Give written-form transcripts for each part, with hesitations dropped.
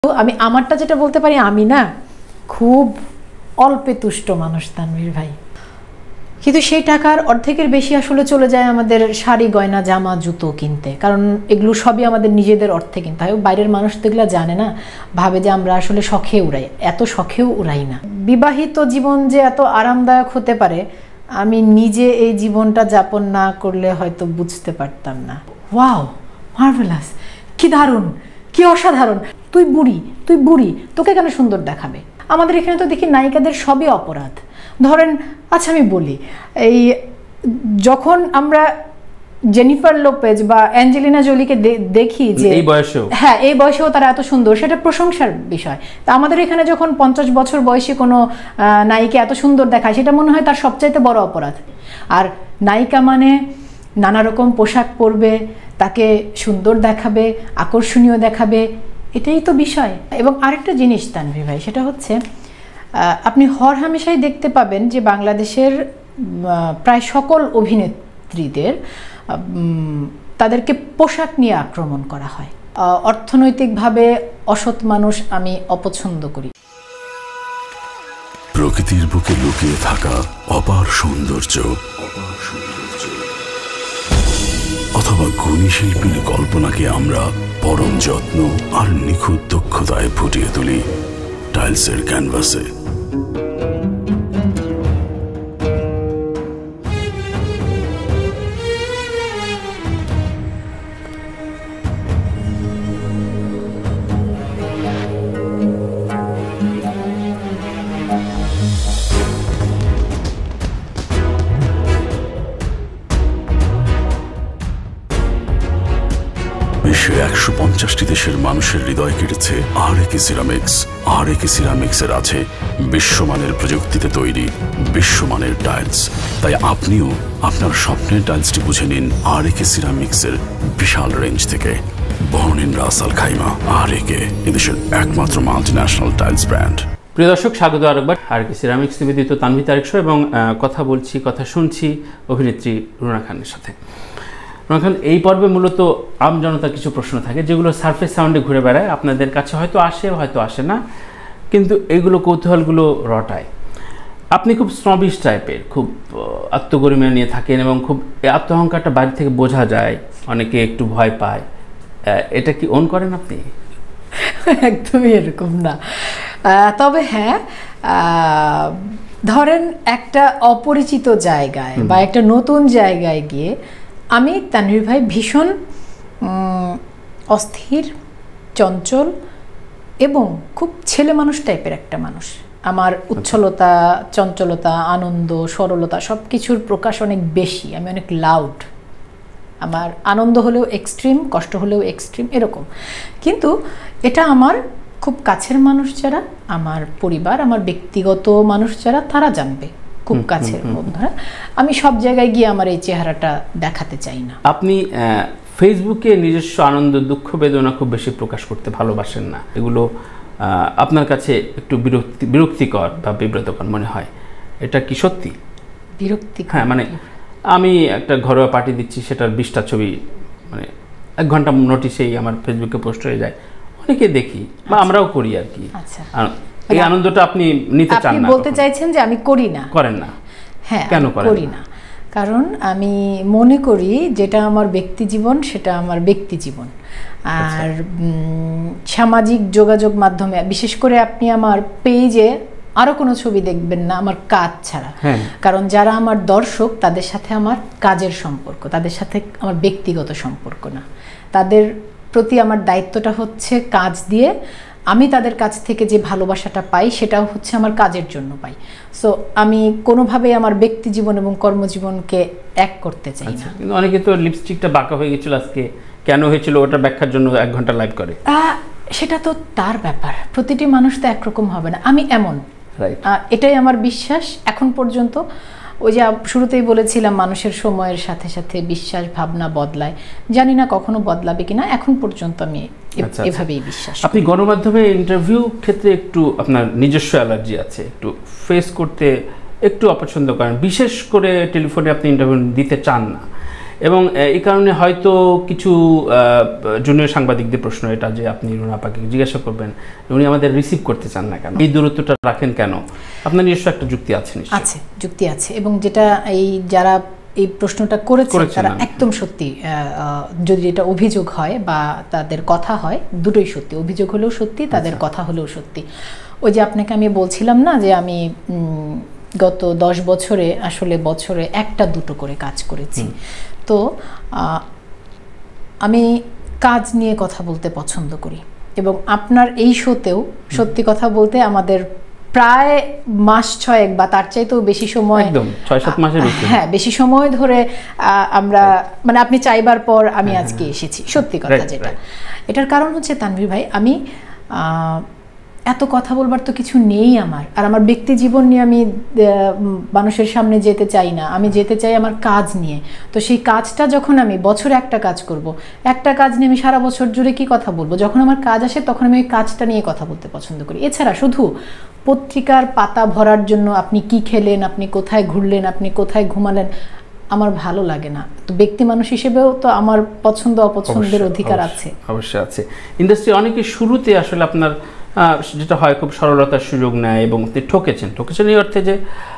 আমি আমারটা যেটা বলতে পারি, আমি না খুব অল্পে তুষ্ট মানুষ তানভীর ভাই, কিন্তু সেই টাকার অর্ধেকের বেশি আসলে চলে যায় আমাদের শাড়ি গয়না জামা জুতো কিনতে, কারণ এগুলো সবই আমাদের নিজেদের অর্থে কিনতে হয়। বাইরের মানুষ তো এগুলো জানে না, ভাবে যে আমরা আসলে শখে উড়াই, এত শখেও উড়াই না। বিবাহিত জীবন যে এত আরামদায়ক হতে পারে আমি নিজে এই জীবনটা যাপন না করলে হয়তো বুঝতে পারতাম না। ওয়াও, মার্ভেলাস, কি দারুণ, কি অসাধারণ। তুই বুড়ি, তোকে কেন সুন্দর দেখাবে? আমাদের এখানে তো দেখি নায়িকাদের সবই অপরাধ। ধরেন, আচ্ছা আমি বলি, এই যখন আমরা জেনিফার লোপেজ বা অ্যাঞ্জেলিনা জোলিকে দেখি যে এই বয়সেও, হ্যাঁ এই বয়সেও তারা এত সুন্দর, সেটা প্রশংসার বিষয়। তা আমাদের এখানে যখন 50 বছর বয়সী কোনো নায়িকা এত সুন্দর দেখায়, সেটা মনে হয় তার সবচাইতে বড় অপরাধ। আর নায়িকা মানে নানা রকম পোশাক পরবে, তাকে সুন্দর দেখাবে, আকর্ষণীয় দেখাবে, এটাই তো বিষয়। এবং আরেকটা জিনিস তানভীর ভাই, সেটা হচ্ছে আপনি হরহামেশাই দেখতে পাবেন যে বাংলাদেশের প্রায় সকল অভিনেত্রীদের তাদেরকে পোশাক নিয়ে আক্রমণ করা হয়। অর্থনৈতিকভাবে অসৎ মানুষ আমি অপছন্দ করি। প্রকৃতির বুকে লুকিয়ে থাকা অপার সৌন্দর্য অথবা গুণী শিল্পীর কল্পনাকে আমরা পরম যত্ন আর নিখুঁত দক্ষতায় ফুটিয়ে তুলি টাইলসের ক্যানভাসে। বিশ্বের 150টি দেশের মানুষের হৃদয় কেটেছে RAK সিরামিক্স। RAK সিরামিক্সের আছে বিশ্বমানের প্রযুক্তিতে তৈরি বিশ্বমানের টাইলস। তাই আপনিও আপনার স্বপ্নের টাইলসটি বুঝে নিন RAK সিরামিক্সের বিশাল রেঞ্জ থেকে। Born in Ras Al Khaimah. RAK এদেশের একমাত্র মাল্টিন্যাশনাল টাইলস ব্র্যান্ড। প্রিয় দর্শক, স্বাগত আরেকবার RAK সিরামিক্স নিবেদিত তানভীর তারেক শো, এবং কথা শুনছি অভিনেত্রী রুনা খানের সাথে। এখন এই পর্বে মূলত আমজনতার কিছু প্রশ্ন থাকে যেগুলো সারফেস সাউন্ডে ঘুরে বেড়ায়, আপনাদের কাছে হয়তো আসে হয়তো আসে না, কিন্তু এইগুলো কৌতূহলগুলো রটায়। আপনি খুব স্নবিশ টাইপের, খুব আত্মগরিমা নিয়ে থাকেন এবং খুব আত্মহংকারটা বাড়ি থেকে বোঝা যায়, অনেকে একটু ভয় পায়। এটা কি অন করেন আপনি? একদমই এরকম না, তবে হ্যাঁ, ধরেন একটা অপরিচিত জায়গায় বা একটা নতুন জায়গায় গিয়ে আমি তানভীর ভাই ভীষণ অস্থির, চঞ্চল এবং খুব ছেলে মানুষ টাইপের একটা মানুষ। আমার উচ্ছলতা, চঞ্চলতা, আনন্দ, সরলতা সব কিছুর প্রকাশ অনেক বেশি। আমি অনেক লাউড, আমার আনন্দ হলেও এক্সট্রিম, কষ্ট হলেও এক্সট্রিম, এরকম। কিন্তু এটা আমার খুব কাছের মানুষ যারা, আমার পরিবার, আমার ব্যক্তিগত মানুষ যারা, তারা জানবে, খুব কাছের বন্ধুরা। আমি সব জায়গায় গিয়ে আমার এই চেহারাটা দেখাতে চাই না। আপনি ফেসবুকে নিজস্ব আনন্দ, দুঃখ, বেদনা খুব বেশি প্রকাশ করতে ভালোবাসেন না। এগুলো আপনার কাছে একটু বিরক্তিকর বা বিব্রতকর মনে হয়, এটা কি সত্যি? বিরক্তিকর? হ্যাঁ, মানে আমি একটা ঘরোয়া পার্টি দিচ্ছি, সেটার 20টা ছবি মানে 1 ঘন্টা নোটিশেই আমার ফেসবুকে পোস্ট হয়ে যায়, অনেকে দেখি বা আমরাও করি আর কি। আচ্ছা, এই আনন্দটা আপনি নিতে চান না? আপনি বলতে চাইছেন যে আমি করি না? করেন না? হ্যাঁ, কেন করি না? কারণ আমি মনে করি যেটা আমার ব্যক্তি জীবন সেটা আমার ব্যক্তি জীবন। আর সামাজিক যোগাযোগ মাধ্যমে, বিশেষ করে আপনি আমার পেজে আরও কোনো ছবি দেখবেন না আমার কাজ ছাড়া। কারণ যারা আমার দর্শক, তাদের সাথে আমার কাজের সম্পর্ক, তাদের সাথে আমার ব্যক্তিগত সম্পর্ক না। তাদের প্রতি আমার দায়িত্বটা হচ্ছে কাজ দিয়ে আমি তাদের কাছ থেকে যে ভালোবাসাটা পাই সেটাও হচ্ছে আমার কাজের জন্য পাই। সো আমি কোনোভাবেই আমার ব্যক্তি জীবন এবং কর্মজীবনকে এক করতে চাই না। কিন্তু অনেকে তো লিপস্টিকটা বাঁকা হয়ে গেছিল আজকে, কেন হয়েছিল ওটা ব্যাখ্যার জন্য 1 ঘন্টা লাইভ করে। সেটা তো তার ব্যাপার, প্রতিটি মানুষ তো একরকম হবে না, আমি এমন, এটাই আমার বিশ্বাস এখন পর্যন্ত। ওই যে শুরুতেই বলেছিলাম, মানুষের সময়ের সাথে সাথে বিশ্বাস ভাবনা বদলায়, জানি না কখনো বদলাবে কিনা, এখন পর্যন্ত আমি এভাবেই বিশ্বাস। আপনি গণমাধ্যমে ইন্টারভিউ ক্ষেত্রে একটু আপনার নিজস্ব অ্যালার্জি আছে, একটু ফেস করতে একটু অপছন্দ করেন, বিশেষ করে টেলিফোনে আপনি ইন্টারভিউ দিতে চান না। এবং এই কারণে হয়তো কিছু জুনিয়র সাংবাদিকদের প্রশ্ন এটা যে আপনি রুনা আপাকে জিজ্ঞাসা করবেন উনি আমাদের রিসিভ করতে চান না কেন, এই দূরত্বটা রাখেন কেন? আপনার নিজস্ব একটা যুক্তি আছে? আছে, যুক্তি আছে, এবং যেটা এই যারা এই প্রশ্নটা করেছে তারা একদম সত্যি, যদি এটা অভিযোগ হয় বা তাদের কথা হয় দুটোই সত্যি, অভিযোগ হলেও সত্যি, তাদের কথা হলেও সত্যি। ওই যে আপনাকে আমি বলছিলাম না যে আমি গত 10 বছরে আসলে বছরে একটা দুটো করে কাজ করেছি, তো আমি কাজ নিয়ে কথা বলতে পছন্দ করি, এবং আপনার এই শোতেও সত্যি কথা বলতে আমাদের প্রায় মাস 6 বা তার চাইতেও বেশি সময়, একদম 6-7 মাসের বেশি, হ্যাঁ বেশি সময় ধরে আমরা মানে আপনি চাইবার পর আমি আজকে এসেছি, সত্যি কথা যেটা। এটার কারণ হচ্ছে তানভীর ভাই, আমি এত কথা বলবার তো কিছু নেই আমার, আর আমার ব্যক্তি জীবন নিয়ে আমি মানুষের সামনে যেতে চাই না, আমি যেতে চাই আমার কাজ নিয়ে। তো সেই কাজটা যখন আমি বছরে একটা কাজ করব, একটা কাজ নিয়ে আমি সারা বছর জুড়ে কি কথা বলবো? যখন আমার কাজ আসে তখন আমি ওই কাজটা নিয়ে কথা বলতে পছন্দ করি। এছাড়া শুধু পত্রিকার পাতা ভরার জন্য আপনি কি খেলেন, আপনি কোথায় ঘুরলেন, আপনি কোথায় ঘুমালেন, আমার ভালো লাগে না। তো ব্যক্তি মানুষ হিসেবেও তো আমার পছন্দ অপছন্দের অধিকার আছে। অবশ্যই আছে। ইন্ডাস্ট্রি অনেকে শুরুতে আসলে আপনার যেটা হয় খুব সরলতার সুযোগ নেয় এবং ঠকেছেন এই অর্থে যে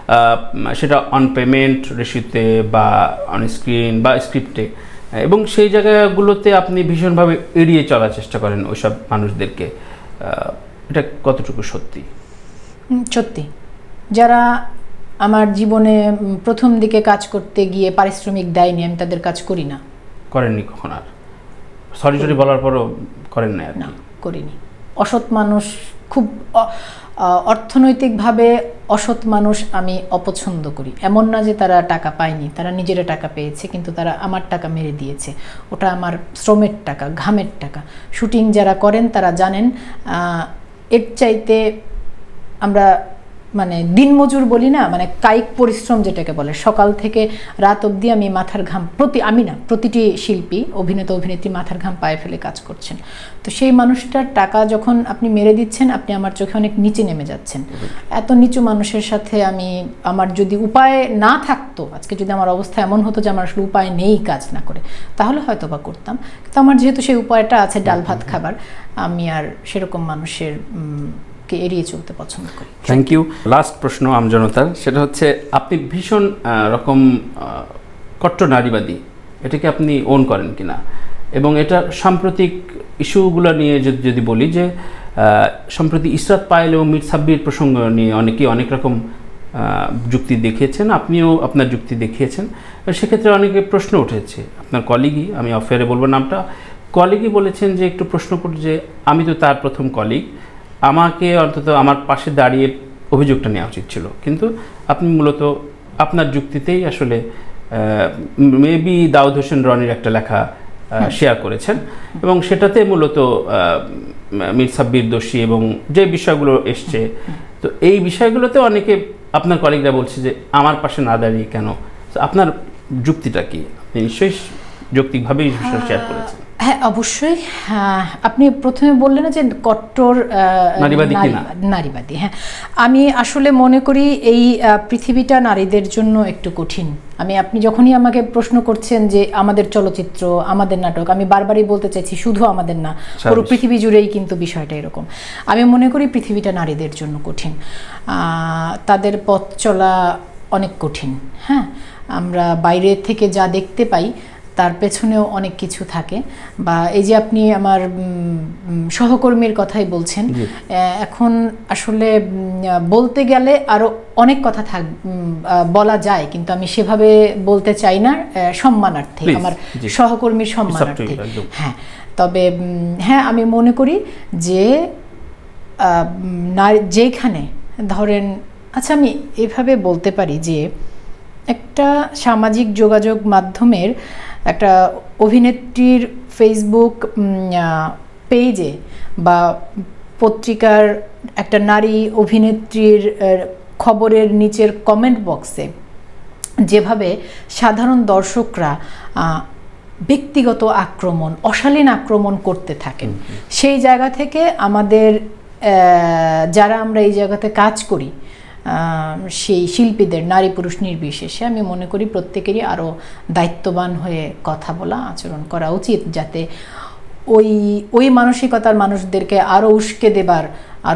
সেটা অন পেমেন্ট রেশিওতে বা অন স্ক্রিন বা স্ক্রিপ্টে, এবং সেই জায়গাগুলোতে আপনি ভীষণভাবে এড়িয়ে চলার চেষ্টা করেন ওইসব মানুষদেরকে, এটা কতটুকু সত্যি? সত্যি। যারা আমার জীবনে প্রথম দিকে কাজ করতে গিয়ে পারিশ্রমিক দেয়নি, আমি তাদের কাজ করি না। করেননি কখন? আর সরি বলার পরও করেন না? না, করিনি। অসৎ মানুষ, খুব অর্থনৈতিকভাবে অসৎ মানুষ আমি অপছন্দ করি। এমন না যে তারা টাকা পায়নি, তারা নিজেরা টাকা পেয়েছে, কিন্তু তারা আমার টাকা মেরে দিয়েছে। ওটা আমার শ্রমের টাকা, ঘামের টাকা। শুটিং যারা করেন তারা জানেন, এর চাইতে আমরা মানে দিনমজুর বলি না, মানে কায়িক পরিশ্রম যেটাকে বলে, সকাল থেকে রাত অবধি আমি মাথার ঘাম, প্রতিটি শিল্পী, অভিনেতা অভিনেত্রী মাথার ঘাম পায়ে ফেলে কাজ করছেন। তো সেই মানুষটার টাকা যখন আপনি মেরে দিচ্ছেন, আপনি আমার চোখে অনেক নিচে নেমে যাচ্ছেন। এত নিচু মানুষের সাথে আমার যদি উপায় না থাকতো, আজকে যদি আমার অবস্থা এমন হতো যে আমার আসলে উপায় নেই কাজ না করে, তাহলে হয়তো বা করতাম। কিন্তু আমার যেহেতু সেই উপায়টা আছে, ডাল ভাত খাবার, আমি আর সেরকম মানুষের এড়িয়ে চলতে পছন্দ করি। Thank you. লাস্ট প্রশ্ন আমজনতার, সেটা হচ্ছে আপনি ভীষণ রকম কট্টর নারীবাদী, এটাকে আপনি ওন করেন কিনা? এবং এটা সাম্প্রতিক ইস্যুগুলো নিয়ে যদি বলি যে সম্প্রতি ইসরাত পায়েল এবং মীর সাব্বির প্রসঙ্গ নিয়ে অনেকেই অনেক রকম যুক্তি দেখিয়েছেন, আপনিও আপনার যুক্তি দেখিয়েছেন। সেক্ষেত্রে অনেকে প্রশ্ন উঠেছে, আপনার কলিগই, আমি অফেয়ারে বলবো নামটা, কলিগই বলেছেন যে একটু প্রশ্ন করছে যে আমি তো তার প্রথম কলিগ, আমাকে অন্তত আমার পাশে দাঁড়িয়ে অভিযোগটা নেওয়া উচিত ছিল। কিন্তু আপনি মূলত আপনার যুক্তিতেই আসলে মেবি দাউদ হোসেন রনির একটা লেখা শেয়ার করেছেন, এবং সেটাতে মূলত মীর সাব্বির দোষী এবং যে বিষয়গুলো এসছে, তো এই বিষয়গুলোতে অনেকে আপনার কলিগরা বলছে যে আমার পাশে না দাঁড়িয়ে কেন? আপনার যুক্তিটা কি? আপনি নিশ্চয়ই যৌক্তিকভাবেই বিষয় শেয়ার করেছেন। হ্যাঁ, অবশ্যই। আপনি প্রথমে বললেন যে কট্টর নারীবাদী। হ্যাঁ, আমি আসলে মনে করি এই পৃথিবীটা নারীদের জন্য একটু কঠিন। আপনি যখনই আমাকে প্রশ্ন করছেন যে আমাদের চলচ্চিত্র, আমাদের নাটক, আমি বারবারই বলতে চাইছি শুধু আমাদের না, পুরো পৃথিবী জুড়েই কিন্তু বিষয়টা এরকম। আমি মনে করি পৃথিবীটা নারীদের জন্য কঠিন, তাদের পথ চলা অনেক কঠিন। হ্যাঁ, আমরা বাইরে থেকে যা দেখতে পাই তার পেছনেও অনেক কিছু থাকে। বা এই যে আপনি আমার সহকর্মীর কথাই বলছেন, এখন আসলে বলতে গেলে আরও অনেক কথা বলা যায়, কিন্তু আমি সেভাবে বলতে চাই না, সম্মানার্থে, আমার সহকর্মীর সম্মানার্থে। হ্যাঁ, তবে হ্যাঁ, আমি মনে করি যে যেখানে ধরেন, আচ্ছা আমি এভাবে বলতে পারি যে একটা সামাজিক যোগাযোগ মাধ্যমের একটা অভিনেত্রীর ফেসবুক পেজে বা পত্রিকার একটা নারী অভিনেত্রীর খবরের নিচের কমেন্ট বক্সে যেভাবে সাধারণ দর্শকরা ব্যক্তিগত আক্রমণ, অশালীন আক্রমণ করতে থাকেন, সেই জায়গা থেকে আমাদের যারা আমরা এই জায়গাতে কাজ করি, সেই শিল্পীদের নারী পুরুষ নির্বিশেষে আমি মনে করি প্রত্যেকেরই আরও দায়িত্ববান হয়ে কথা বলা আচরণ করা উচিত, যাতে ওই মানসিকতার মানুষদেরকে আরও উস্কে দেবার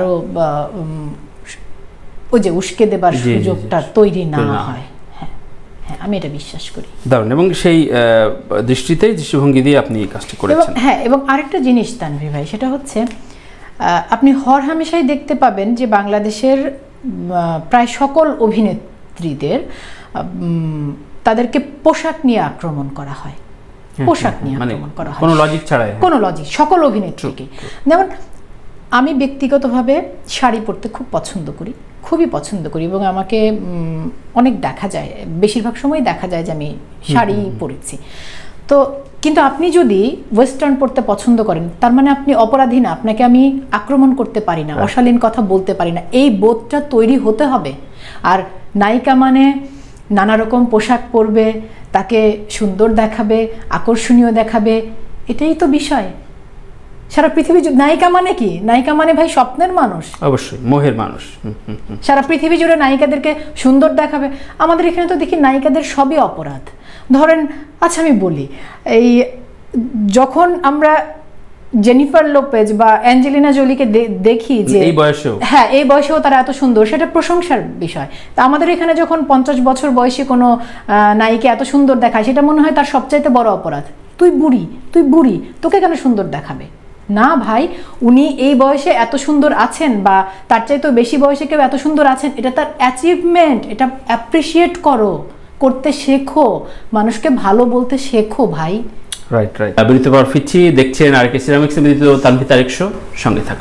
উস্কে দেবার সুযোগটা তৈরি না হয়। হ্যাঁ, আমি এটা বিশ্বাস করি। দারুণ, এবং সেই দৃষ্টিভঙ্গি দিয়ে আপনি কাজটি করেছেন। হ্যাঁ, এবং আরেকটা জিনিস তানভীর ভাই, সেটা হচ্ছে আপনি হরহামেশাই দেখতে পাবেন যে বাংলাদেশের প্রায় সকল অভিনেত্রীদের তাদেরকে পোশাক নিয়ে আক্রমণ করা হয়, পোশাক নিয়ে আক্রমণ করা হয়, কোনো লজিক ছাড়াই, কোনো লজিক, সকল অভিনেত্রীকে। যেমন আমি ব্যক্তিগতভাবে শাড়ি পরতে খুব পছন্দ করি, খুবই পছন্দ করি, এবং আমাকে অনেক দেখা যায়, বেশিরভাগ সময় দেখা যায় যে আমি শাড়ি পরেছি। তো কিন্তু আপনি যদি ওয়েস্টার্ন পড়তে পছন্দ করেন, তার মানে আপনি অপরাধী না, আপনাকে আমি আক্রমণ করতে পারি না, অশালীন কথা বলতে পারি না, এই বোধটা তৈরি হতে হবে। আর নায়িকা মানে নানা রকম পোশাক পরবে, তাকে সুন্দর দেখাবে, আকর্ষণীয় দেখাবে, এটাই তো বিষয়। সারা পৃথিবী নায়িকা মানে কি? নায়িকা মানে ভাই স্বপ্নের মানুষ, অবশ্যই মোহের মানুষ। সারা পৃথিবী জুড়ে নায়িকাদেরকে সুন্দর দেখাবে। আমাদের এখানে তো দেখি নায়িকাদের সবই অপরাধ। ধরেন, আচ্ছা আমি বলি, এই যখন আমরা জেনিফার লোপেজ বা অ্যাঞ্জেলিনা জোলিকে দেখি যে এই বয়সেও তারা এত সুন্দর, সেটা প্রশংসার বিষয়। তা আমাদের এখানে যখন 50 বছর বয়সে কোনো নায়িকা এত সুন্দর দেখায়, সেটা মনে হয় তার সবচাইতে বড় অপরাধ। তুই বুড়ি, তোকে কেন সুন্দর দেখাবে? না ভাই, উনি এই বয়সে এত সুন্দর আছেন, বা তার চাইতেও বেশি বয়সে কেউ এত সুন্দর আছেন, এটা তার অ্যাচিভমেন্ট, এটা অ্যাপ্রিসিয়েট করতে শেখো, মানুষকে ভালো বলতে শেখো ভাই। রাইট। বিরতির পর ফিরছি, দেখছেন RAK সিরামিক্সে বিদিত তানভীর তারেক শো, সঙ্গে থাকুন।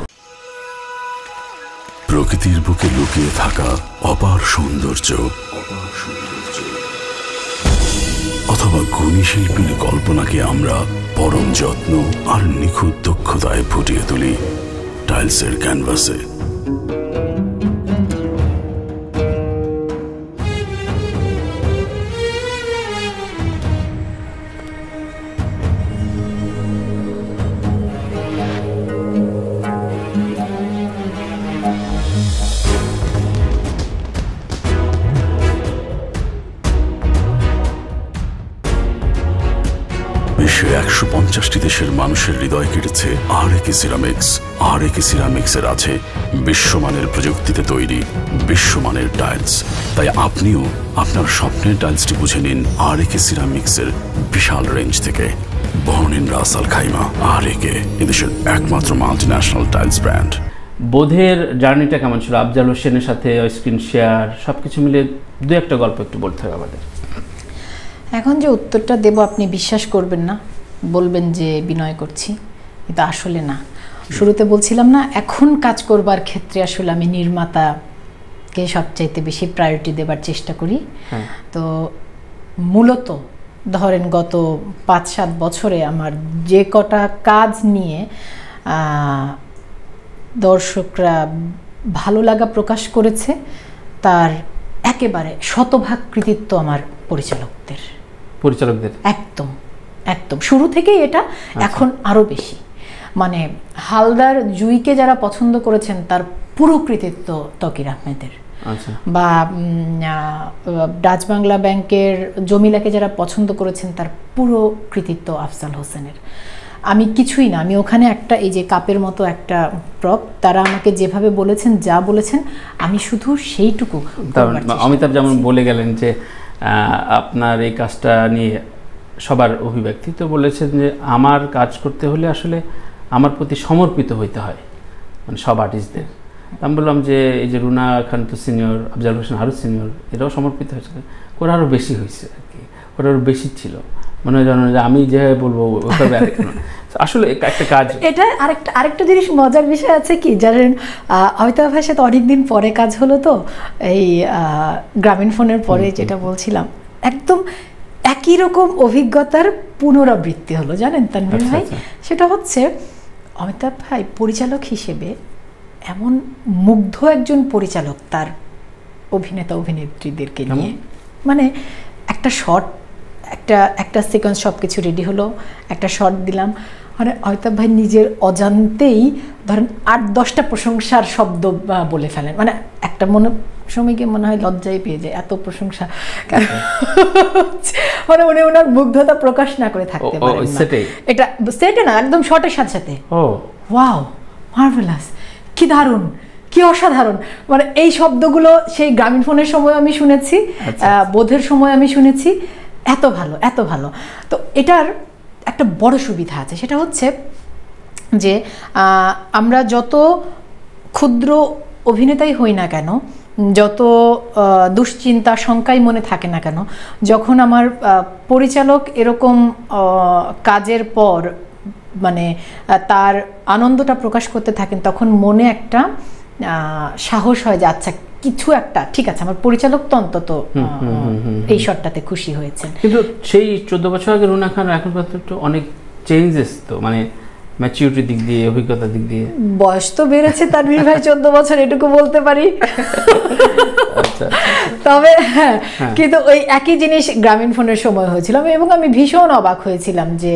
প্রকৃতির বুকে লুকিয়ে থাকা অপার সৌন্দর্য, অথবা গুণী শিল্পীর কল্পনাকে আমরা পরম যত্ন আর নিখুঁত দক্ষতায় ফুটিয়ে তুলি টাইলসের ক্যানভাসে। বিশ্বের 150টি দেশের মানুষের হৃদয় কেটেছে RAK সিরামিক্স। RAK সিরামিক্সের আছে বিশ্বমানের প্রযুক্তিতে তৈরি বিশ্বমানের টাইলস। তাই আপনিও আপনার স্বপ্নের টাইলসটি বুঝে নিন RAK সিরামিক্সের বিশাল রেঞ্জ থেকে। বর্ণিন রাস আল খাইমা, RAK এদেশের একমাত্র মাল্টিন্যাশনাল টাইলস ব্র্যান্ড। বোধের জার্নিটা কেমন ছিল? আফজাল হোসেনের সাথে স্ক্রিন শেয়ার সবকিছু মিলে দু একটা গল্প একটু বলতে হবে আমাদের। এখন যে উত্তরটা দেব আপনি বিশ্বাস করবেন না, বলবেন যে বিনয় করছি, কিন্তু আসলে না। শুরুতে বলছিলাম না, এখন কাজ করবার ক্ষেত্রে আসলে আমি নির্মাতাকে সবচাইতে বেশি প্রায়োরিটি দেবার চেষ্টা করি। তো মূলত ধরেন গত 5-7 বছরে আমার যে কটা কাজ নিয়ে দর্শকরা ভালো লাগা প্রকাশ করেছে, তার একেবারে শতভাগ কৃতিত্ব আমার পরিচালকদের। একদম শুরু থেকেই এটা, এখন আরো বেশি। মানে হালদার জুইকে যারা পছন্দ করেছেন, তার পুরো কৃতিত্ব তকির আহমেদের। বা ডাচ বাংলা ব্যাংকের জমিলাকে যারা পছন্দ করেছেন, তার পুরো কৃতিত্ব আফজাল হোসেনের। আমি কিছুই না, আমি ওখানে একটা এই যে কাপের মতো একটা প্রপ, তারা আমাকে যেভাবে বলেছেন, যা বলেছেন, আমি শুধু সেইটুকু। অমিতাভ যেমন বলে গেলেন যে আপনার এই কাজটা নিয়ে সবার অভিব্যক্তি, তো বলেছেন যে আমার কাজ করতে হলে আসলে আমার প্রতি সমর্পিত হইতে হয়, মানে সব আর্টিস্টদের। আমি বললাম যে এই যে রুনা খান তো সিনিয়র, আফজাল হোসেন আরও সিনিয়র, এরাও সমর্পিত হয়েছে, ওরা আরও বেশি হয়েছে আর কি, ওরা আরও বেশি ছিল। মনে হয় জানো যে আমি যেভাবে বলবো ওইভাবে আসলে একটা কাজ। এটা আরেকটা জিনিস মজার বিষয় আছে কি জানেন, অমিতাভ ভাইয়ের সাথে অনেকদিন পরে কাজ হলো, তো এই গ্রামীণ ফোনের পরে যেটা বলছিলাম, একদম একই রকম অভিজ্ঞতার পুনরাবৃত্তি হলো জানেন তানভীর ভাই। সেটা হচ্ছে অমিতাভ ভাই পরিচালক হিসেবে এমন মুগ্ধ একজন পরিচালক তার অভিনেতা অভিনেত্রীদেরকে নিয়ে। মানে একটা শট, একটা সিকোয়েন্স, সব কিছু রেডি হলো, একটা শট দিলাম, মানে অমিতাভ ভাই নিজের অজান্তেই ধরেন 8-10টা প্রশংসার শব্দ বলে ফেলেন, মানে একটা সময়কে মনে হয় লজ্জায় পেয়ে যায় এত প্রশংসা, মানে উনি ওনার মুগ্ধতা প্রকাশ না করে থাকতে পারেন না। এটা সেটে না, একদম শর্টের সাথে সাথে ওয়াও মার্ভেলাস, কি দারুণ, কি অসাধারণ, মানে এই শব্দগুলো সেই গ্রামীণ ফোনের সময় আমি শুনেছি, বোধের সময় আমি শুনেছি, এত ভালো এত ভালো। তো এটার একটা বড় সুবিধা আছে, সেটা হচ্ছে যে আমরা যত ক্ষুদ্র অভিনেতাই হই না কেন, যত দুশ্চিন্তা শঙ্কাই মনে থাকে না কেন, যখন আমার পরিচালক এরকম কাজের পর মানে তার আনন্দটা প্রকাশ করতে থাকেন, তখন মনে একটা সাহস হয় যে আচ্ছা কিছু একটা ঠিক আছে, আমার পরিচালক তো অন্তত এই শটটাতে খুশি হয়েছেন। কিন্তু সেই 14 বছর আগে রুনা খান এখন পর্যন্ত অনেক চেঞ্জেস, তো মানে ম্যাচিউরিটির দিক দিয়ে, অভিজ্ঞতার দিক দিয়ে বয়স তো বেড়েছে তানভীর ভাই, 14 বছর এটুকু বলতে পারি। তবে হ্যাঁ, কিন্তু ওই একই জিনিস গ্রামীণ ফোনের সময় হয়েছিল এবং আমি ভীষণ অবাক হয়েছিলাম যে,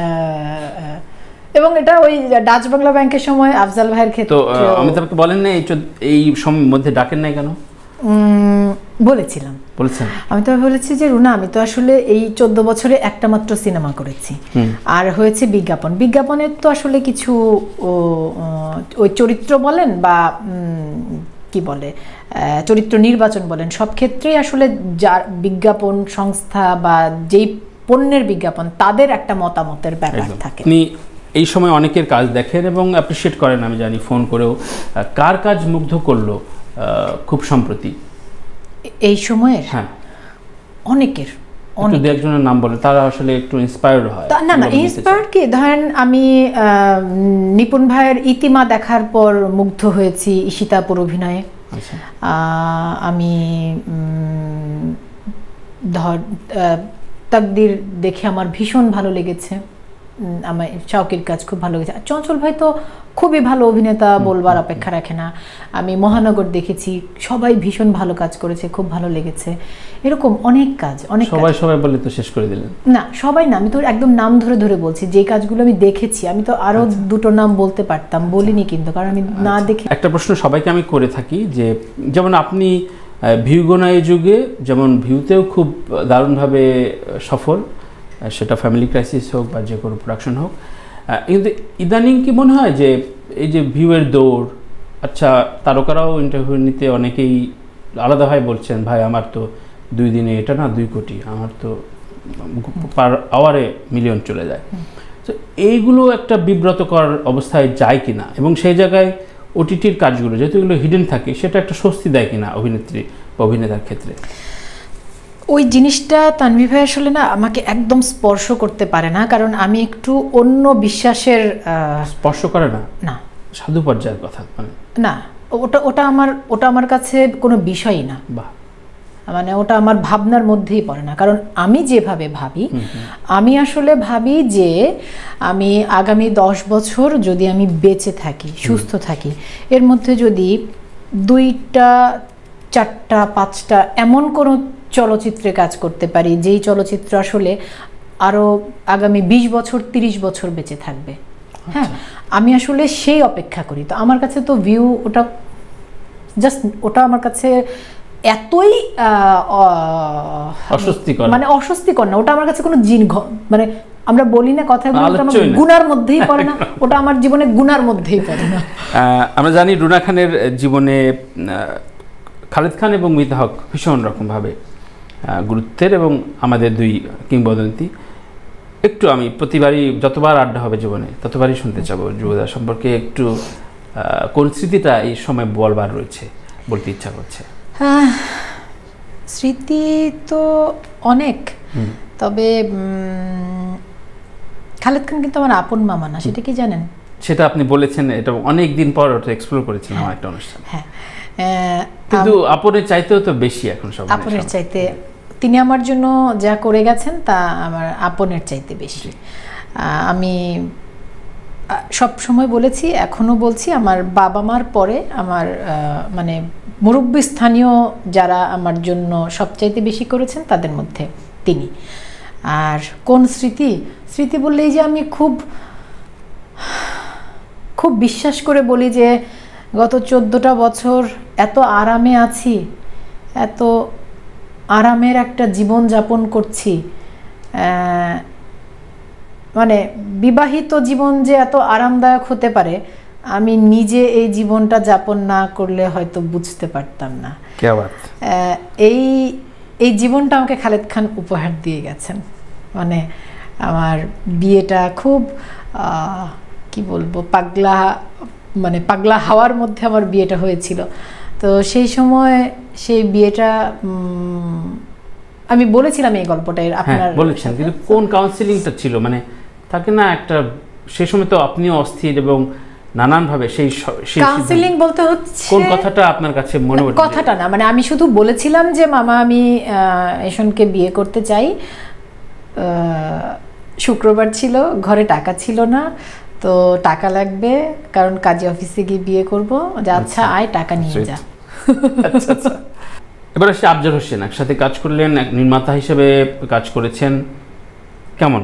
এবং এটা ওই ডাচ বাংলা ব্যাংকের সময় আফজাল ভাইয়ের ক্ষেত্রে। তো অমিতাভকে বলেন না এই সময়ের মধ্যে ডাকেন নাই কেন? বলেছিলাম, বলেছেন। আমি তো বলেছি যে রুনা, আমি তো আসলে এই 14 বছরে একটা মাত্র সিনেমা করেছি, আর হয়েছে বিজ্ঞাপন। বিজ্ঞাপনের তো আসলে কিছু ওই চরিত্র বলেন বা কি বলে চরিত্র নির্বাচন বলেন, সব ক্ষেত্রেই আসলে যার বিজ্ঞাপন সংস্থা বা যেই পণ্যের বিজ্ঞাপন তাদের একটা মতামতের ব্যাপার থাকে। এই সময় অনেকের কাজ দেখেন এবং অ্যাপ্রিসিয়েট করেন, আমি জানি ফোন করেও। কার কাজ মুগ্ধ করলো খুব সম্প্রতি এই সময়ের? হ্যাঁ, অনেকের, দু একজনের নাম বলে, তারা আসলে একটু ইন্সপায়ার্ড হয়। না না, ইন্সপায়ার্ড কি, ধরেন আমি নিপুণ ভাইয়ের ইতিমা দেখার পর মুগ্ধ হয়েছি ঈশিতাপুর অভিনয়ে। আমি তাকদির দেখে আমার ভীষণ ভালো লেগেছে, আমার চৌকির কাজ খুব ভালো লেগেছে। চঞ্চল ভাই তো খুবই ভালো অভিনেতা, বলবার অপেক্ষা রাখে না। আমি মহানগর দেখেছি, সবাই ভীষণ ভালো কাজ করেছে, খুব ভালো লেগেছে। এরকম অনেক কাজ, অনেক সবাই বলে তো শেষ করে দিলেন না, সবাই না, আমি তো একদম নাম ধরে ধরে বলছি যে কাজগুলো আমি দেখেছি। আমি তো আরো দুটো নাম বলতে পারতাম, বলিনি কিন্তু, কারণ আমি না দেখে। একটা প্রশ্ন সবাইকে আমি করে থাকি যে, যেমন আপনি ভিউগোনা এই যুগে যেমন ভিউতেও খুব দারুণভাবে সফল, সেটা ফ্যামিলি ক্রাইসিস হোক বা যে কোনো প্রোডাকশন হোক, কিন্তু ইদানিং কি মনে হয় যে এই যে ভিউয়ের দৌড়, আচ্ছা তারকারাও ইন্টারভিউ নিতে অনেকেই আলাদাভাবে বলছেন, ভাই আমার তো 2 দিনে এটা না 2 কোটি, আমার তো পার আওয়ারে মিলিয়ন চলে যায়। তো এইগুলো একটা বিব্রতকর অবস্থায় যায় কিনা, এবং সেই জায়গায় ওটিটির কাজগুলো যেহেতু এগুলো হিডেন থাকে, সেটা একটা স্বস্তি দেয় কিনা অভিনেত্রী বা অভিনেতার ক্ষেত্রে? ওই জিনিসটা তানভীর ভাই আসলে না আমাকে একদম স্পর্শ করতে পারে না, কারণ আমি একটু অন্য বিশ্বাসের। স্পর্শ করে না? না, সাধু পর্যায়ের কথা মানে না, ওটা আমার কাছে কোনো বিষয়ই না। বাহ, মানে ওটা আমার ভাবনার মধ্যেই পড়ে না, কারণ আমি যেভাবে ভাবি, আমি আসলে ভাবি যে আমি আগামী 10 বছর যদি আমি বেঁচে থাকি, সুস্থ থাকি, এর মধ্যে যদি 2টা 4টা 5টা এমন কোনো চলচ্চিত্রে কাজ করতে পারি যেই চলচ্চিত্র আসলে আরও আগামী 20 বছর 30 বছর বেঁচে থাকবে, হ্যাঁ, আমি আসলে সেই অপেক্ষা করি। তো আমার কাছে তো ভিউ ওটা জাস্ট, ওটা আমার কাছে এতই অস্বস্তিকর, মানে অস্বস্তিকর না, ওটা আমার কাছে কোনো মানে আমরা বলি না কথাগুলো, আমার গুনার মধ্যেই পড়ে না, ওটা আমার জীবনে গুনার মধ্যেই পড়ে না। আমরা জানি রুনা খানের জীবনে খালেদ খান এবং মিতা হক ভীষণ রকমভাবে গুরুত্বের এবং আমাদের 2 কিংবদন্তি। একটু আমি প্রতিবারই যতবার আড্ডা হবে জীবনে ততবারই শুনতে চাবো যুবদা সম্পর্কে একটু কোন স্মৃতিটা এই সময় বলবার রয়েছে, বলতে ইচ্ছা করছে। স্মৃতি তো অনেক, তবে খালেদ খান কিন্তু আমার আপন মামা না, সেটা কি জানেন? সেটা আপনি বলেছেন, এটা অনেক দিন পর ওটা এক্সপ্লোর করেছিলাম একটা অনুষ্ঠান। হ্যাঁ, কিন্তু আপনের চাইতেও তো বেশি এখন সব, আপনের চাইতে তিনি আমার জন্য যা করে গেছেন তা আমার আপনের চাইতে বেশি। আমি সব সময় বলেছি, এখনো বলছি, আমার বাবা মার পরে আমার মানে মুরব্বী স্থানীয় যারা আমার জন্য সবচাইতে বেশি করেছেন তাদের মধ্যে তিনি। আর কোন স্মৃতি বললেই যে আমি খুব খুব বিশ্বাস করে বলি যে গত 14টা বছর এত আরামে আছি, এত আরামের একটা জীবন যাপন করছি। মানে বিবাহিত জীবন যে এত আরামদায়ক হতে পারে আমি নিজে এই জীবনটা যাপন না করলে হয়তো বুঝতে পারতাম না। এই জীবনটা আমাকে খালেদ খান উপহার দিয়ে গেছেন। মানে আমার বিয়েটা খুব কি বলবো পাগলা হাওয়ার মধ্যে আমার বিয়েটা হয়েছিল। তো সেই সময় সেই বিয়েটা আমি বলেছিলাম এই গল্পটা আপনার বলেছেন, কিন্তু কোন কাউন্সিলিংটা ছিল? মানে থাকে না একটা, সেই সময় তো আপনিও অস্থির এবং নানানভাবে সেই কাউন্সিলিং বলতে হচ্ছে কোন কথাটা আপনার কাছে মনে পড়ে? কথাটা না, মানে আমি শুধু বলেছিলাম যে মামা আমি এশনকে বিয়ে করতে চাই। শুক্রবার ছিল, ঘরে টাকা ছিল না, তো টাকা লাগবে কারণ কাজী অফিসে গিয়ে বিয়ে করব। আচ্ছা আয় টাকা নিয়ে যা। আচ্ছা। এবার আসে আফজাল হোসেন, একসাথে কাজ করলেন, এক নির্মাতা হিসেবে কাজ করেছেন, কেমন?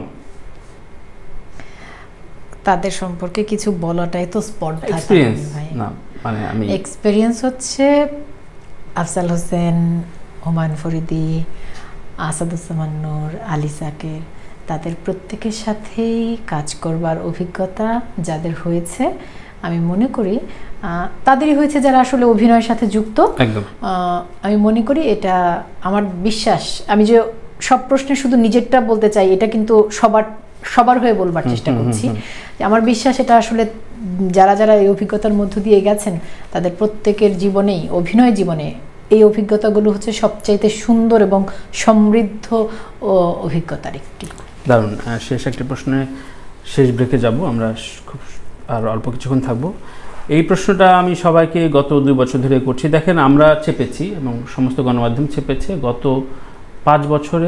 তাদের সম্পর্কে কিছু বলাটাই তো স্পর্ধা। এক্সপেরিয়েন্স হচ্ছে আফজাল হোসেন, হুমায়ুন ফরিদি, আসাদুজ্জামান নূর, আলী সাকের, তাদের প্রত্যেকের সাথেই কাজ করবার অভিজ্ঞতা যাদের হয়েছে আমি মনে করি তাদেরই হয়েছে যারা আসলে অভিনয়ের সাথে যুক্ত। আমি মনে করি এটা আমার বিশ্বাস। আমি যে সব প্রশ্নে শুধু নিজেরটা বলতে চাই এটা কিন্তু সবার হয়ে বলবার চেষ্টা করছি। আমার বিশ্বাস এটা আসলে যারা যারা এই অভিজ্ঞতার মধ্য দিয়ে গেছেন তাদের প্রত্যেকের জীবনেই, অভিনয় জীবনে এই অভিজ্ঞতাগুলো হচ্ছে সবচাইতে সুন্দর এবং সমৃদ্ধ অভিজ্ঞতার একটি। দারুণ। শেষ একটি প্রশ্নে, শেষ ব্রেকে যাব আমরা, খুব আর অল্প কিছুক্ষণ থাকবো। এই প্রশ্নটা আমি সবাইকে গত 2 বছর ধরে করছি। দেখেন আমরা চেপেছি এবং সমস্ত গণমাধ্যম চেপেছে, গত 5 বছরে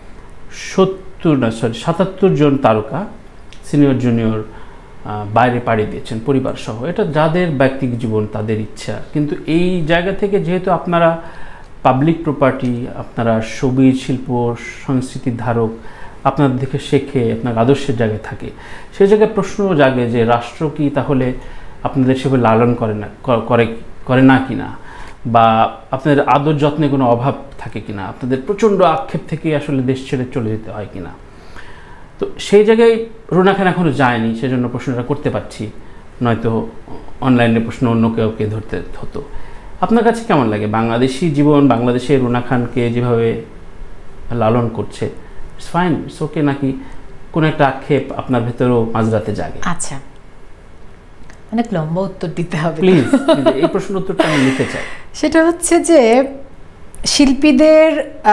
77 জন তারকা সিনিয়র জুনিয়র বাইরে পাড়ি দিয়েছেন পরিবার সহ। এটা যাদের ব্যক্তিগত জীবন, তাদের ইচ্ছা। কিন্তু এই জায়গা থেকে যেহেতু আপনারা পাবলিক প্রপার্টি, আপনারা সঙ্গীত শিল্প সংস্কৃতির ধারক, আপনাদের দেখে শেখে, আপনার আদর্শের জায়গায় থাকে, সেই জায়গায় প্রশ্ন জাগে যে রাষ্ট্র কি তাহলে আপনাদের সেভাবে লালন করে না কিনা, বা আপনাদের আদর যত্নে কোনো অভাব থাকে কিনা, আপনাদের প্রচণ্ড আক্ষেপ থেকে আসলে দেশ ছেড়ে চলে যেতে হয় কিনা। তো সেই জায়গায় রুনা খান এখনও যায়নি, সেজন্য প্রশ্নটা করতে পারছি, নয়তো অনলাইনে প্রশ্ন অন্য কেউকে ধরতে হতো। আপনার কাছে কেমন লাগে বাংলাদেশি জীবন, বাংলাদেশে রুনা খানকে যেভাবে লালন করছে? ইটস ফাইন, ইটস ওকে, নাকি কোনো একটা আক্ষেপ আপনার ভেতরেও মাঝরাতে জাগে? আচ্ছা, অনেক লম্বা উত্তর দিতে হবে, প্লিজ। এই প্রশ্নের উত্তরটা আমি নিতে চাই। সেটা হচ্ছে যে শিল্পীদের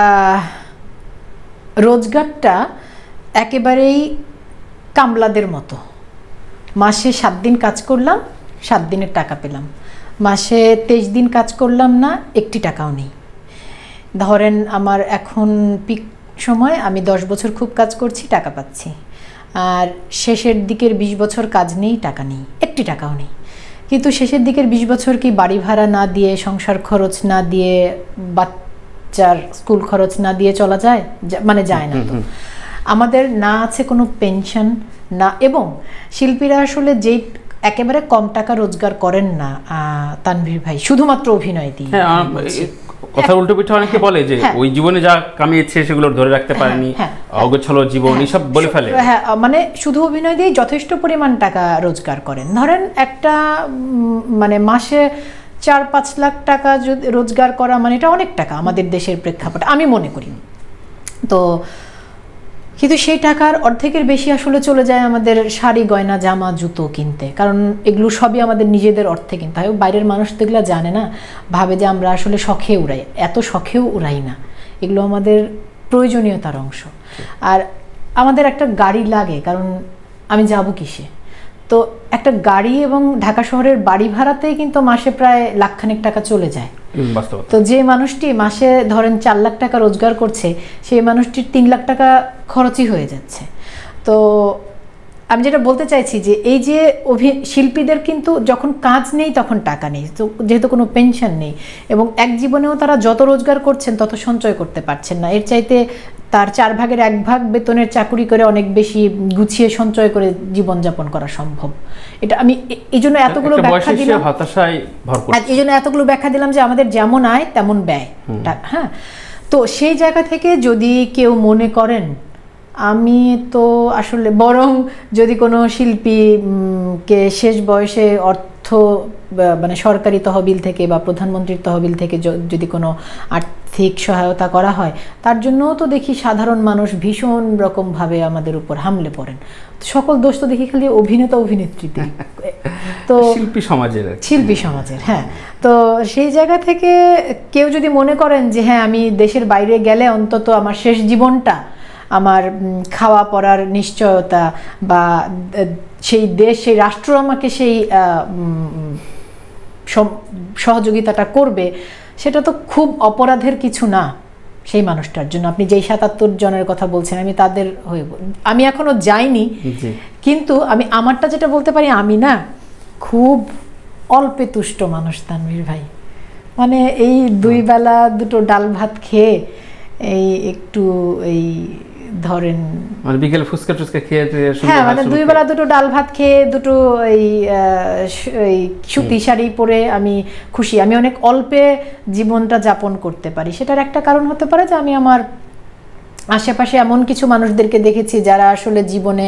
রোজগারটা একেবারেই কামলাদের মতো। মাসে 7 দিন কাজ করলাম, 7 দিনের টাকা পেলাম। মাসে 23 দিন কাজ করলাম না, 1টি টাকাও নেই। ধরেন আমার এখন পিক সময়, আমি 10 বছর খুব কাজ করছি, টাকা পাচ্ছি। আর শেষের দিকের 20 বছর কাজ নেই, টাকা নেই, 1টি টাকাও নেই। কিন্তু শেষের দিকের 20 বছর কি বাড়ি ভাড়া না দিয়ে, সংসার খরচ না দিয়ে, বাচ্চার স্কুল খরচ না দিয়ে চলা যায়? মানে যায় না। তো আমাদের না আছে কোনো পেনশন না, এবং শিল্পীরা আসলে যেই একেবারে কম টাকা রোজগার করেন না তানভীর ভাই, শুধুমাত্র অভিনয় দিয়ে। কথা উল্টো পিঠে অনেকে বলে যে ওই জীবনে যা কামিয়েছে সেগুলো ধরে রাখতে পারেনি, অগোছালো জীবন, এইসব বলে ফেলে। হ্যাঁ, মানে শুধু অভিনয় দিয়ে যথেষ্ট পরিমাণ টাকা রোজগার করেন। ধরেন একটা মানে মাসে 4-5 লাখ টাকা রোজগার করা মানে এটা অনেক টাকা আমাদের দেশের প্রেক্ষাপটে আমি মনে করি। তো কিন্তু সেই টাকার অর্ধেকের বেশি আসলে চলে যায় আমাদের শাড়ি, গয়না, জামা, জুতো কিনতে, কারণ এগুলো সবই আমাদের নিজেদের অর্থে কিনতে হয়। বাইরের মানুষ তো এগুলো জানে না, ভাবে যে আমরা আসলে শখে উড়াই। এত শখেও উড়াই না, এগুলো আমাদের প্রয়োজনীয়তার অংশ। আর আমাদের একটা গাড়ি লাগে, কারণ আমি যাব কিসে? তো একটা গাড়ি এবং ঢাকা শহরের বাড়ি ভাড়াতেই কিন্তু মাসে প্রায় 1.5 লাখ টাকা চলে যায়। তো যে মানুষটি মাসে ধরেন 4 লাখ টাকা রোজগার করছে, সেই মানুষটির 3 লাখ টাকা খরচই হয়ে যাচ্ছে। তো আমি যেটা বলতে চাইছি যে এই যে শিল্পীদের কিন্তু যখন কাজ নেই তখন টাকা নেই, তো যেহেতু কোনো পেনশন নেই এবং এক জীবনেও তারা যত রোজগার করছেন তত সঞ্চয় করতে পারছেন না, এর চাইতে তার 4 ভাগের 1 ভাগ বেতনের চাকুরি করে অনেক বেশি গুছিয়ে সঞ্চয় করে জীবনযাপন করা সম্ভব। এটা আমি এই জন্য এতগুলো ব্যাখ্যা দিলাম, এই জন্য এতগুলো ব্যাখ্যা দিলাম যে আমাদের যেমন আয় তেমন ব্যয়। হ্যাঁ, তো সেই জায়গা থেকে যদি কেউ মনে করেন আমি তো আসলে, বরং যদি কোনো শিল্পীকে শেষ বয়সে অর্থ মানে সরকারি তহবিল থেকে বা প্রধানমন্ত্রীর তহবিল থেকে যদি কোনো আর্থিক সহায়তা করা হয়, তার জন্যও তো দেখি সাধারণ মানুষ ভীষণ রকমভাবে আমাদের উপর হামলে পড়েন। সকল দোষ তো দেখি খালি অভিনেতা অভিনেত্রীদের, তো শিল্পী সমাজের। হ্যাঁ, তো সেই জায়গা থেকে কেউ যদি মনে করেন যে হ্যাঁ আমি দেশের বাইরে গেলে অন্তত আমার শেষ জীবনটা, আমার খাওয়া পড়ার নিশ্চয়তা বা সেই দেশ সেই রাষ্ট্র আমাকে সেই সহযোগিতাটা করবে, সেটা তো খুব অপরাধের কিছু না সেই মানুষটার জন্য। আপনি যেই 77 জনের কথা বলছেন, আমি তাদের হয়ে, আমি এখনো যাইনি, কিন্তু আমি আমারটা যেটা বলতে পারি, আমি না খুব অল্পে তুষ্ট মানুষ তানভীর ভাই। মানে এই 2 বেলা 2টো ডাল ভাত খেয়ে এই একটু এই ধরেন মানে বিকেল ফুচকা টুচকা খেয়ে, হ্যাঁ মানে 2 বেলা 2টো ডাল ভাত খেয়ে 2টো এই সুতি শাড়ি পরে আমি খুশি। আমি অনেক অল্পে জীবনটা যাপন করতে পারি। সেটার একটা কারণ হতে পারে যে আমি আমার আশেপাশে এমন কিছু মানুষদেরকে দেখেছি যারা আসলে জীবনে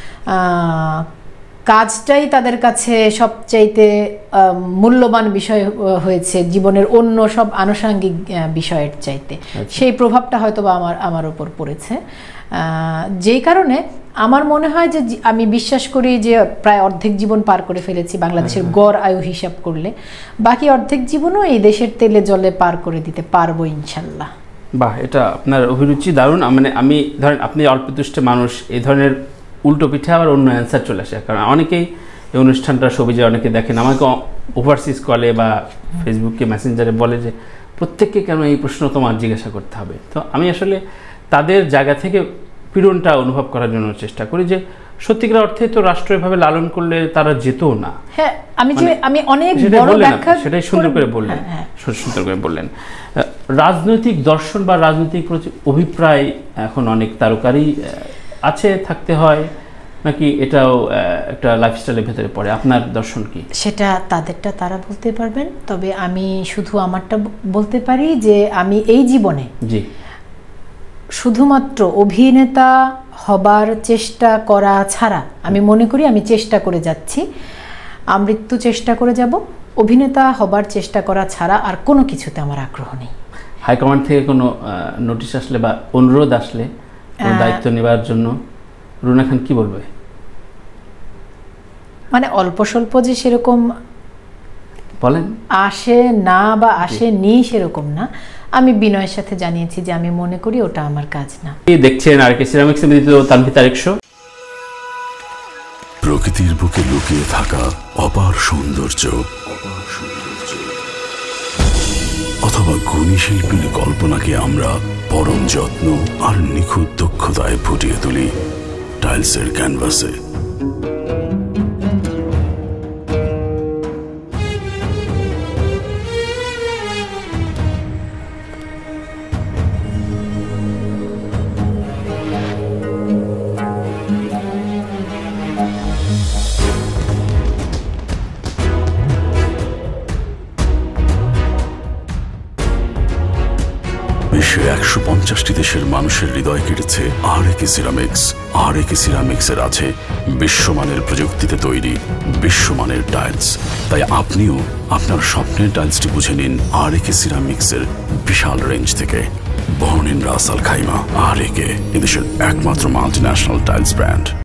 কাজটাই তাদের কাছে সবচাইতে মূল্যবান বিষয় হয়েছে জীবনের অন্য সব আনুষঙ্গিক বিষয়ের চাইতে। সেই প্রভাবটা হয়তো বা আমার উপর পড়েছে, যেই কারণে আমার মনে হয় যে আমি বিশ্বাস করি যে প্রায় অর্ধেক জীবন পার করে ফেলেছি বাংলাদেশের গড় আয়ু হিসাব করলে। বাকি অর্ধেক জীবনও এই দেশের তেলে জলে পার করে দিতে পারবো ইনশাল্লাহ। বাহ, এটা আপনার অভিরুচি দারুণ। মানে আমি ধরেন আপনি অল্পতুষ্ট মানুষ, এই ধরনের উল্টো পিঠে আবার অন্য অ্যান্সার চলে আসে। কারণ অনেকেই এই অনুষ্ঠানটা সবিজে অনেকে দেখেন, আমাকে ওভারসিজ কলে বা ফেসবুকে মেসেঞ্জারে বলে যে প্রত্যেককে কেন এই প্রশ্ন তোমার জিজ্ঞাসা করতে হবে। তো আমি আসলে তাদের জায়গা থেকে পীড়নটা অনুভব করার জন্য চেষ্টা করি যে সত্যিকার অর্থে তো রাষ্ট্র এভাবে লালন করলে তারা যেত না। হ্যাঁ, আমি অনেক বড় ব্যাখ্যা সেটাই সুন্দর করে বললেন, সুন্দর করে বললেন। রাজনৈতিক দর্শন বা রাজনৈতিক অভিপ্রায় এখন অনেক তারকারই আছে, থাকতে হয়, নাকি এটাও একটা লাইফস্টাইলের ভেতরে পড়ে? আপনার দর্শন কি? সেটা তাদেরটা তারা বলতে পারবেন, তবে আমি শুধু আমারটা বলতে পারি যে আমি এই জীবনে শুধুমাত্র অভিনেতা হবার চেষ্টা করা ছাড়া, আমি মনে করি আমি চেষ্টা করে যাচ্ছি, আমৃত্যু চেষ্টা করে যাব, অভিনেতা হবার চেষ্টা করা ছাড়া আর কোনো কিছুতে আমার আগ্রহ নেই। হাইকমান্ড থেকে কোনো নোটিশ আসলে বা অনুরোধ আসলে দায়িত্ব নেবার জন্য রুনা খান কি বলবে? মানে অল্প স্বল্প যে সেরকম বলেন আসে না বা আসেনি সেরকম না, আমি বিনয়ের সাথে জানিয়েছি যে আমি মনে করি ওটা আমার কাজ না। দেখছেন RK সিরামিক্স নিবেদিত তানভীর তারেক শো। প্রকৃতির বুকে লুকিয়ে থাকা অপার সৌন্দর্য অথবা গুণী শিল্পীর কল্পনাকে আমরা পরম যত্ন আর নিখুঁত দক্ষতায় ফুটিয়ে তুলি টাইলসের ক্যানভাসে। বিশ্বের 150টি দেশের মানুষের হৃদয় কেড়েছে RAK সিরামিক্স। RAK সিরামিক্সের আছে বিশ্বমানের প্রযুক্তিতে তৈরি বিশ্বমানের টাইলস। তাই আপনিও আপনার স্বপ্নের টাইলসটি বুঝে নিন RAK সিরামিক্সের বিশাল রেঞ্জ থেকে। Born in Ras Al Khaimah. RAK এদেশের একমাত্র মাল্টিন্যাশনাল টাইলস ব্র্যান্ড।